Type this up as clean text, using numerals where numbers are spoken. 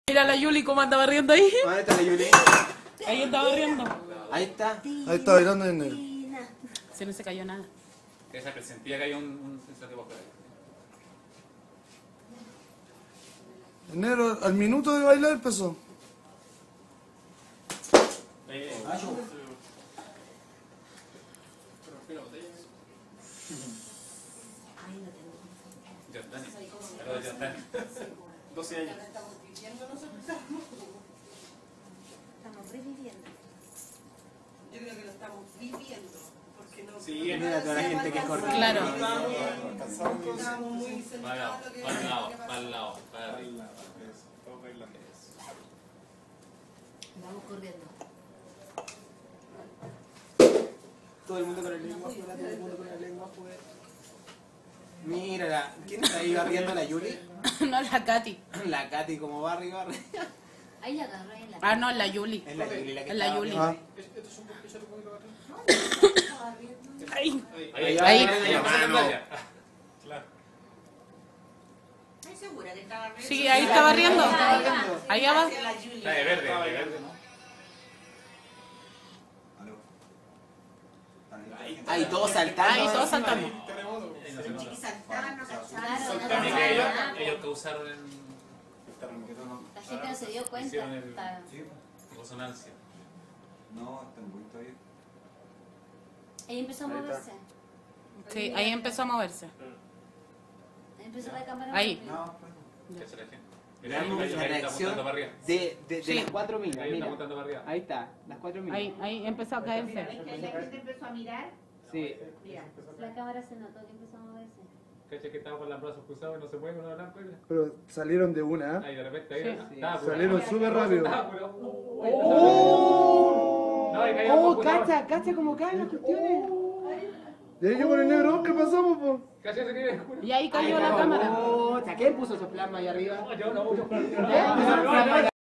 Mira la Yuli cómo anda barriendo ahí. ¿Dónde está la Yuli? Ahí está barriendo. Ahí está. Ahí está bailando en negro. Si no se cayó nada. Que se presentía que hay un sensativo por ahí. En negro, al minuto de bailar empezó. Yandani. Saludos, Yandani. 12 años. Estamos reviviendo. Yo creo que lo estamos viviendo. Porque no. Sí, Mira toda la gente que corre. Claro. Estamos muy centrados en lo que Para el lado, para el lado, para arriba. Vamos corriendo. Todo el mundo con el lengua afuera, todo el mundo con la lengua afuera. Mira, ¿quién está ahí barriendo? ¿La Yuli? No, la Katy. La Katy como barri. Ahí la agarró, ahí la Ah, no, la Yuli. Es la Yuli la que Es la está Yuli. barriendo. Ahí. Ahí, Ahí. la mano. Claro. ¿Estás segura que estaba bien? Sí, ahí está barriendo. Ahí abajo. La Julia. Está de verde, ¿no? Ahí todos saltando. Ahí todos saltando. Ahí no se nota. Y saltaban, no saltaban. Claro, Para mí que ellos causaron en La gente no se dio cuenta. hicieron el Está- resonancia. No, está un poquito ahí. Ahí empezó a moverse. Sí, ahí empezó a moverse. Ahí empezó la cámara. Ahí. No, pues. ¿Qué hace la gente? Veamos Ahí la está reacción apuntando para arriba. de Sí. las 4 minas. Ahí está Mira. apuntando para arriba. Ahí está, las 4 minas. Ahí empezó a caerse. La gente empezó a mirar. Sí. Mira. La cámara se notó que empezó a moverse. Cacha que estaba con los brazos cruzados y no se puede con los blancos. Pero salieron de una, Ahí de repente, ahí Sí. estaba apurado. Salieron súper rápido. Estaba apurado. ¡Oh! No, y caía ¡Oh, por puta. cacha como caen las cuestiones! Y ahí yo con el negro, ¿qué pasamos, po? Cacha se quiere. Y ahí cayó la cámara. ¡Oh! ¿Quién puso esos plasmas ahí arriba? Yo no, yo. ¿Quién puso esos plasmas?